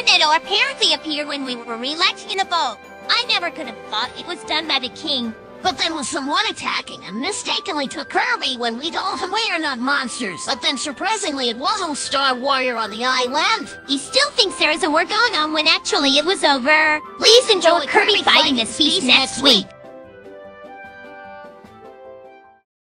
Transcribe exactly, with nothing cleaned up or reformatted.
tornado apparently appeared when we were relaxing in a boat. I never could have thought it was done by the king. But then with someone attacking him, mistakenly took Kirby when we told him we are not monsters. But then surprisingly, it wasn't Star Warrior on the island. He still thinks there is a war going on when actually it was over. Please enjoy Kirby fighting this beast next week.